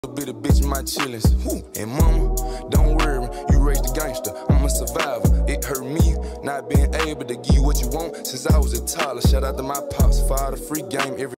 Be the bitch in my chillings. And mama, don't worry, you raised a gangster. I'm a survivor. It hurt me not being able to give you what you want since I was a toddler. Shout out to my pops, father, free game every